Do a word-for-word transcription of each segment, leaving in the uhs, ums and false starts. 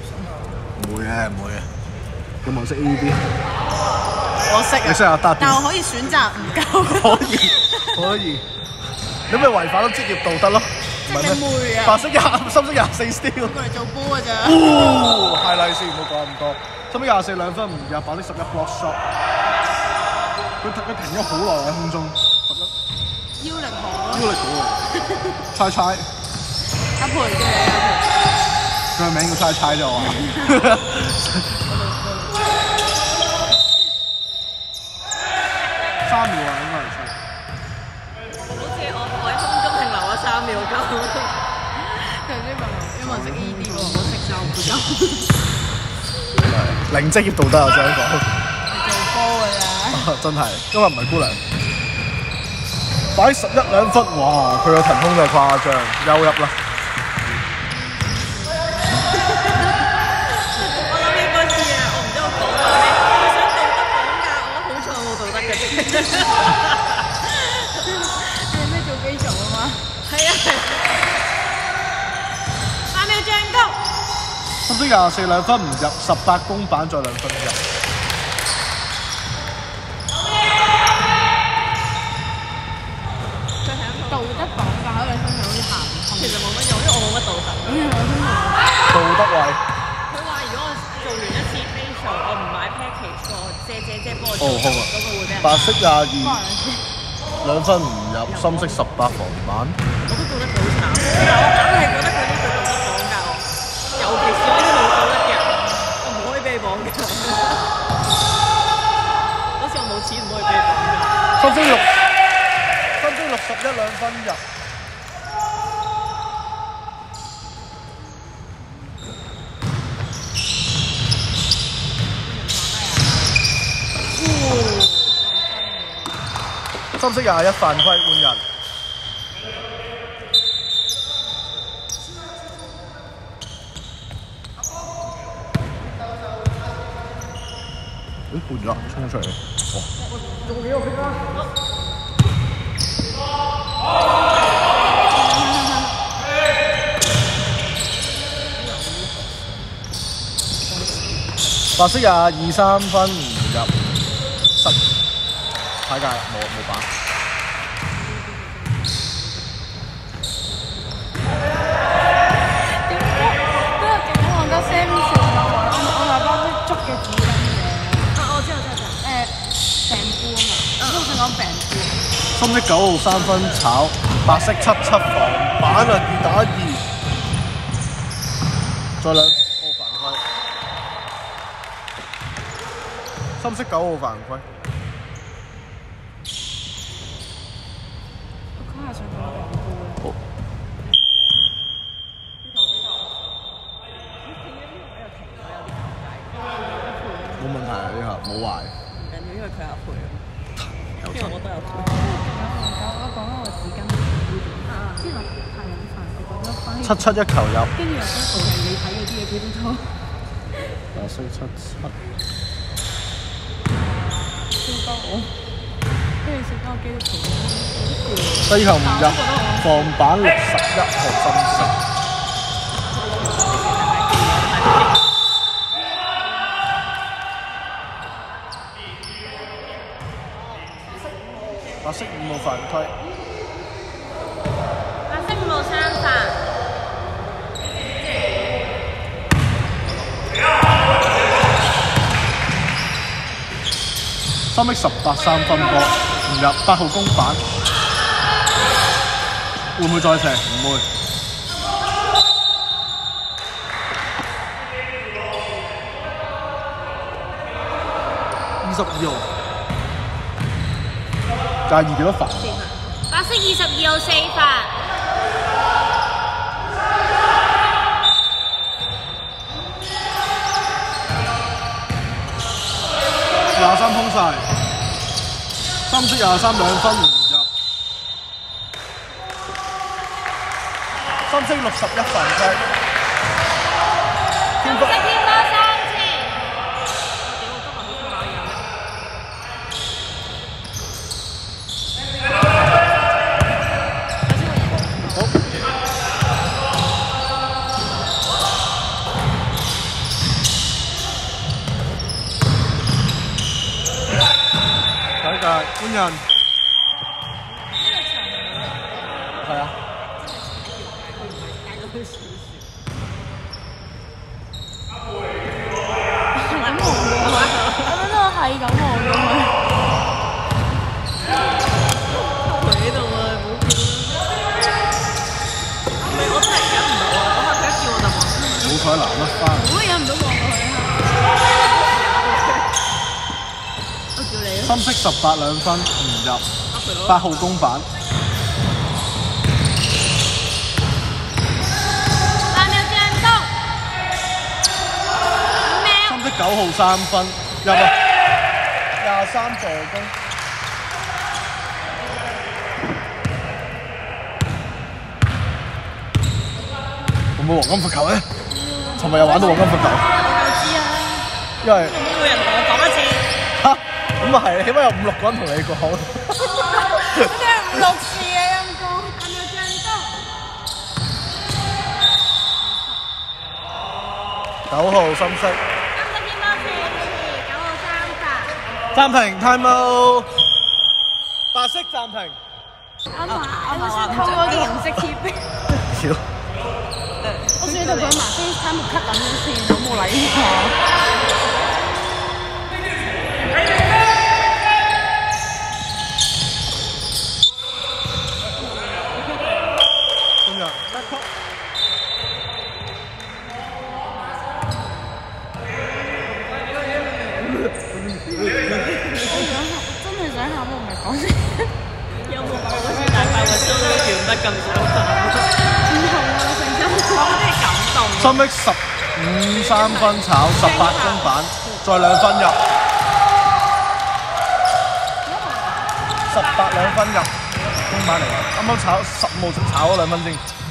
唔會嘅，唔會嘅。有冇人識 A B？ 我識啊。 你識阿達？ 但我可以選擇唔夠。 可以，可以。你咪違反咗職業道德咯？ 即係妹啊！ 白色廿，深色廿四 steal。 過嚟做波㗎咋？ 哦，係利是，唔好講咁多。深色廿四兩分唔入，白色十一 block shot。佢佢停咗好耐喺空中，十一。 腰力好咯。 腰力好啊！猜猜。 阿培嘅阿培。 佢個名叫猜猜啫我話。三秒啊，應該係猜。 好似我我喺空中停留咗三秒咁。 頭先問我，因為識 E D 喎，我識就唔夠。 零職業道德我想講。 係做波㗎咋？ 真係，今日唔係姑娘。擺十一兩分，哇！佢個騰空真係誇張，休入啦。 我諗起嗰次啊，我唔知我講話咩，我想道德綁架，我好彩我冇道德嘅啫。 係咩做機場啊嘛？ 係啊係。八秒進攻。 深色廿四兩分唔入，十八公板再兩分入。 道德綁架嗰兩分係好似行唔通。 其實冇乜用，因為我冇乜道德。 道德位。 佢話如果我做完一次 facial，我唔買 package，我借借借幫我哦，好啊。 嗰個會俾人。 白色廿二兩分唔入，深色十八防板。 我都覺得佢好慘，但我硬係覺得佢呢個道德綁架我，尤其是我啲冇道德嘅人，我唔可以俾你綁架。好似我冇錢唔可以俾你綁架。 深色六，深色六十一兩分入。深色廿一犯規換人。咦，換咗，衝出嚟。哦。做幾個 pick 啦？白色廿二三分唔入，失睇界冇冇板。 點解都有勁望得 Sam 食我我我話包啲竹嘅紙巾嘅。 啊，我知我知我知。 誒病夫啊嘛，都想講病夫。 深色九號三分炒，白色七七防板啊，二打二，再兩號犯規。深色九號犯規。 我講下想講病夫。 好。冇問題啊，呢下冇壞。 唔緊要，因為佢有賠啊。因為我都有賠。 我講緊我紙巾之後太飲飯，我覺得翻七七一球入。 跟住又想做係你睇嗰啲嘢幾多湯。 白色七七。 超多我，跟住食多幾多條。 低球唔入，防板六十一號深色。白色五號犯規。 白色五號三犯。 三色十八三分波唔入，八號公板。會唔會再射？唔會。二十二號。介意幾多罰？ 白色二十二號四罰。 廿三空晒，深色廿三兩分唔入，深色六十一犯規。 深色添多三次。 好。 換人。係啊。 係咁望㗎嘛。 佢喺度啊，冇叫啦。唔係我真係忍唔到啊！嗰下佢一叫我就望。 好彩難得翻。 我都忍唔到望過去啊！我叫你啊！ 深色十八兩分唔入，八號公板。深色九號三分入啊！廿三助攻。有冇黃金罰球咧？尋日又玩到黃金罰球。 我知啊。 因為有冇人同我講一次？ 嚇，咁啊係，起碼有五六個人同你講。 真係五六次嘅陰公。係咪進攻？ 九號深色。暫停 time out， 白色暫停。 啱啊！啱啊！偷嗰件紅色貼。 屌！ 我想同佢麻飛餐木咳緊咗先，好冇禮貌。 今日得曲。 真係想喊，我唔係講笑。 有冇講嗰次大快活 show 都跳得咁想喊？ 唔同啊，成真。 我覺得係感動。 深 X 十五三分炒十八公板，再兩分入。十八兩分入公板嚟㗎，啱啱炒十五號炒咗兩分先。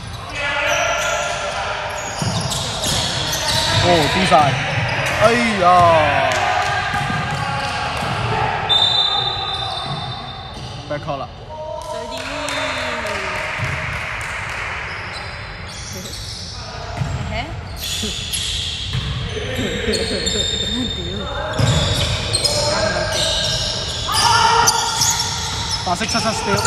哦，跌晒！哎呀！ back call 啦。 最啲。 白色七七 steal。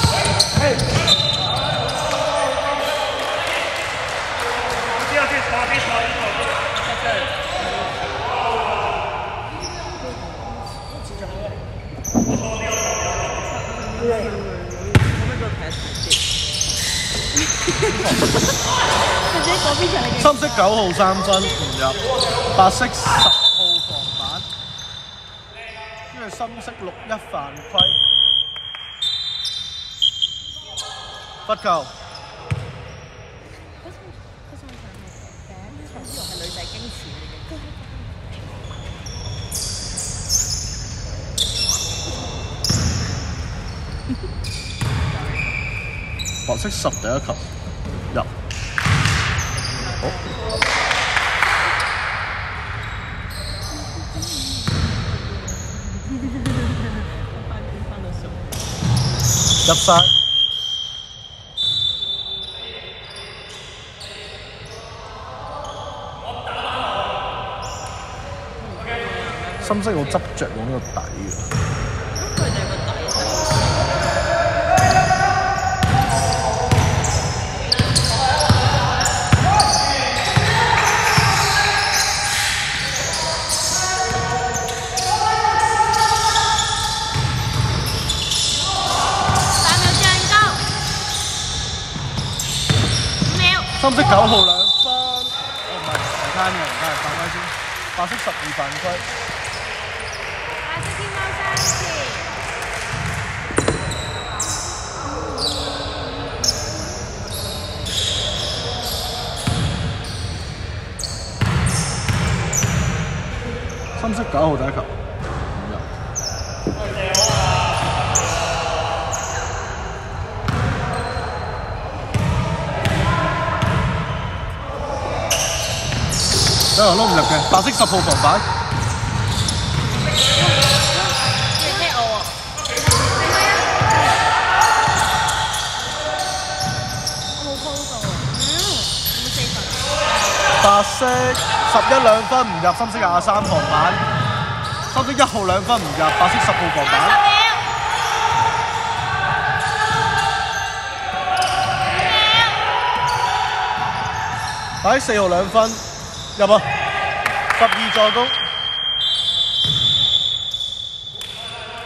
深色九號三分唔入，白色十號防板，跟住深色六一犯規，罰球。 係女仔矜持嚟嘅。 白色十第一球入，好。入晒。深色我執着用呢個底嘅。 佢哋個底深色九號兩分，哦唔係唔攤嘅，唔攤犯規先。白色十二犯規。 白色天貓三次。 深色九號第一球。兩球都唔入嘅，白色十號防板。 你踢我喎！ 我冇 call 到啊！嗯，有冇四分？ 白色十一兩分唔入，深色廿三防板。深色一號兩分唔入，白色十號防板。 擺四號兩分入啊，十二助攻。